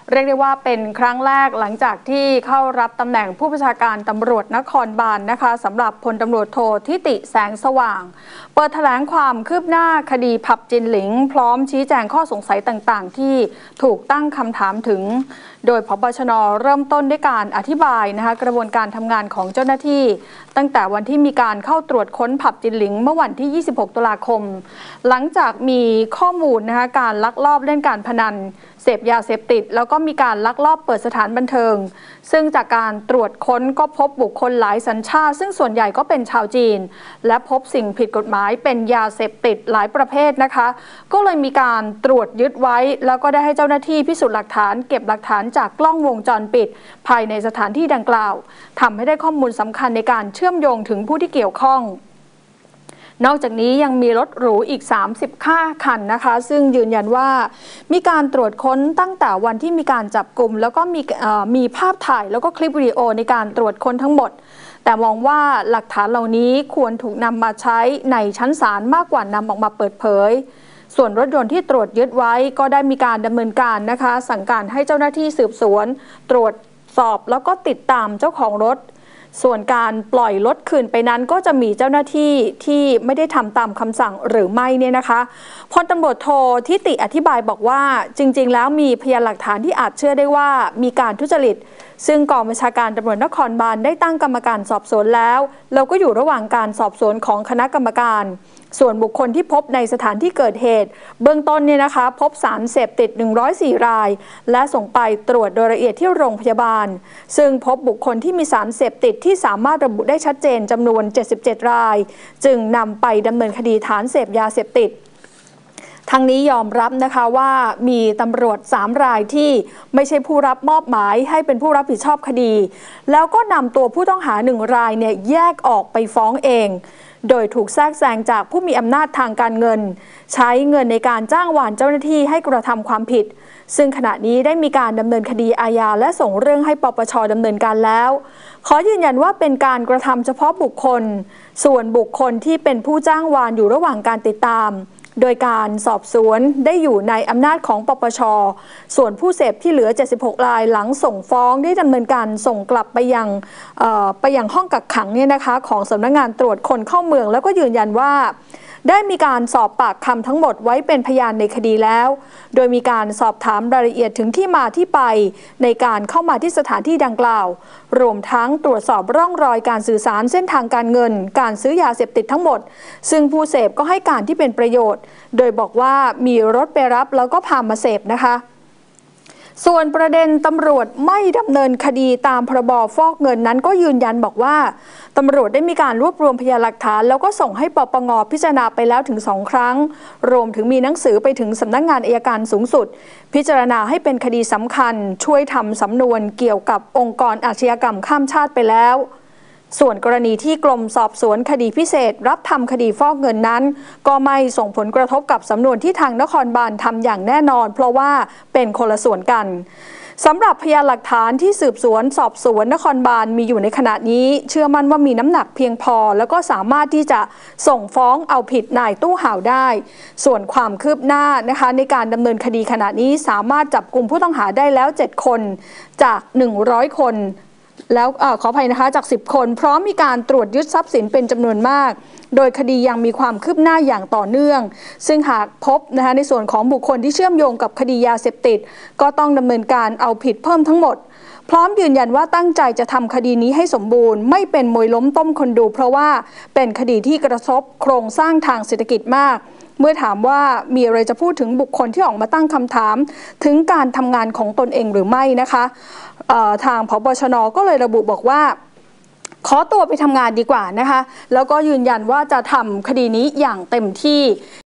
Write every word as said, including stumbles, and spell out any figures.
เรียกได้ว่าเป็นครั้งแรกหลังจากที่เข้ารับตำแหน่งผู้บัญชาการตำรวจนครบาลนะคะสำหรับพลตำรวจโททิติแสงสว่างเปิดแถลงความคืบหน้าคดีผับจินหลิงพร้อมชี้แจงข้อสงสัยต่างๆที่ถูกตั้งคำถามถึงโดยผบชน.เริ่มต้นด้วยการอธิบายนะคะกระบวนการทำงานของเจ้าหน้าที่ตั้งแต่วันที่มีการเข้าตรวจค้นผับจินหลิงเมื่อวันที่ยี่สิบหกตุลาคมหลังจากมีข้อมูลนะคะการลักลอบเล่นการพนันเสพยาเสพติดแล้วก็มีการลักลอบเปิดสถานบันเทิงซึ่งจากการตรวจค้นก็พบบุคคลหลายสัญชาติซึ่งส่วนใหญ่ก็เป็นชาวจีนและพบสิ่งผิดกฎหมายเป็นยาเสพติดหลายประเภทนะคะก็เลยมีการตรวจยึดไว้แล้วก็ได้ให้เจ้าหน้าที่พิสูจน์หลักฐานเก็บหลักฐานจากกล้องวงจรปิดภายในสถานที่ดังกล่าวทำให้ได้ข้อมูลสำคัญในการเชื่อมโยงถึงผู้ที่เกี่ยวข้องนอกจากนี้ยังมีรถหรูอีกสามสิบคันนะคะซึ่งยืนยันว่ามีการตรวจค้นตั้งแต่วันที่มีการจับกลุ่มแล้วก็มีมีภาพถ่ายแล้วก็คลิปวิดีโอในการตรวจค้นทั้งหมดแต่มองว่าหลักฐานเหล่านี้ควรถูกนำมาใช้ในชั้นศาลมากกว่านำออกมาเปิดเผยส่วนรถยนต์ที่ตรวจยึดไว้ก็ได้มีการดำเนินการนะคะสั่งการให้เจ้าหน้าที่สืบสวนตรวจสอบแล้วก็ติดตามเจ้าของรถส่วนการปล่อยรถคืนไปนั้นก็จะมีเจ้าหน้าที่ที่ไม่ได้ทำตามคำสั่งหรือไม่เนี่ยนะคะพลตำรวจโททิติอธิบายบอกว่าจริงๆแล้วมีพยานหลักฐานที่อาจเชื่อได้ว่ามีการทุจริตซึ่งกองบัญชาการตำรวจนครบาลได้ตั้งกรรมการสอบสวนแล้วแล้วก็อยู่ระหว่างการสอบสวนของคณะกรรมการส่วนบุคคลที่พบในสถานที่เกิดเหตุเบื้องต้นเนี่ยนะคะพบสารเสพติดหนึ่งร้อยสี่รายและส่งไปตรวจโดยละเอียดที่โรงพยาบาลซึ่งพบบุคคลที่มีสารเสพติดที่สามารถระบุได้ชัดเจนจำนวนเจ็ดสิบเจ็ดรายจึงนำไปดำเนินคดีฐานเสพยาเสพติดทั้งนี้ยอมรับนะคะว่ามีตำรวจสามรายที่ไม่ใช่ผู้รับมอบหมายให้เป็นผู้รับผิดชอบคดีแล้วก็นำตัวผู้ต้องหาหนึ่งรายเนี่ยแยกออกไปฟ้องเองโดยถูกแทรกแซงจากผู้มีอำนาจทางการเงินใช้เงินในการจ้างวานเจ้าหน้าที่ให้กระทำความผิดซึ่งขณะนี้ได้มีการดำเนินคดีอาญาและส่งเรื่องให้ปปช.ดำเนินการแล้วขอยืนยันว่าเป็นการกระทำเฉพาะบุคคลส่วนบุคคลที่เป็นผู้จ้างวานอยู่ระหว่างการติดตามโดยการสอบสวนได้อยู่ในอำนาจของปปช.ส่วนผู้เสพที่เหลือเจ็ดสิบหกรายหลังส่งฟ้องได้ดำเนินการส่งกลับไปยังไปยังห้องกักขังเนี่ยนะคะของสำนักงานตรวจคนเข้าเมืองแล้วก็ยืนยันว่าได้มีการสอบปากคำทั้งหมดไว้เป็นพยานในคดีแล้วโดยมีการสอบถามรายละเอียดถึงที่มาที่ไปในการเข้ามาที่สถานที่ดังกล่าวรวมทั้งตรวจสอบร่องรอยการสื่อสารเส้นทางการเงินการซื้อยาเสพติดทั้งหมดซึ่งผู้เสพก็ให้การที่เป็นประโยชน์โดยบอกว่ามีรถไปรับแล้วก็พามาเสพนะคะส่วนประเด็นตำรวจไม่ดำเนินคดีตามพรบฟอกเงินนั้นก็ยืนยันบอกว่าตำรวจได้มีการรวบรวมพยานหลักฐานแล้วก็ส่งให้ปปง.พิจารณาไปแล้วถึงสองครั้งรวมถึงมีหนังสือไปถึงสำนักงานอัยการสูงสุดพิจารณาให้เป็นคดีสำคัญช่วยทำสำนวนเกี่ยวกับองค์กรอาชญากรรมข้ามชาติไปแล้วส่วนกรณีที่กรมสอบสวนคดีพิเศษรับทำคดีฟอกเงินนั้นก็ไม่ส่งผลกระทบกับสำนวนที่ทางนครบาลทำอย่างแน่นอนเพราะว่าเป็นคนละส่วนกันสำหรับพยานหลักฐานที่สืบสวนสอบสวนนครบาลมีอยู่ในขณะนี้เชื่อมั่นว่ามีน้ำหนักเพียงพอแล้วก็สามารถที่จะส่งฟ้องเอาผิดนายตู้ห่าวได้ส่วนความคืบหน้านะคะในการดำเนินคดีขณะนี้สามารถจับกลุ่มผู้ต้องหาได้แล้วเจ็ดคนจากหนึ่งร้อยคนแล้วเอ่อขออภัยนะคะจากสิบคนพร้อมมีการตรวจยึดทรัพย์สินเป็นจำนวนมากโดยคดียังมีความคืบหน้าอย่างต่อเนื่องซึ่งหากพบนะคะในส่วนของบุคคลที่เชื่อมโยงกับคดียาเสพติดก็ต้องดำเนินการเอาผิดเพิ่มทั้งหมดพร้อมยืนยันว่าตั้งใจจะทำคดีนี้ให้สมบูรณ์ไม่เป็นมวยล้มต้มคนดูเพราะว่าเป็นคดีที่กระทบโครงสร้างทางเศรษฐกิจมากเมื่อถามว่ามีอะไรจะพูดถึงบุคคลที่ออกมาตั้งคำถามถึงการทำงานของตนเองหรือไม่นะคะทางผบชน.ก็เลยระบุบอกว่าขอตัวไปทำงานดีกว่านะคะแล้วก็ยืนยันว่าจะทำคดีนี้อย่างเต็มที่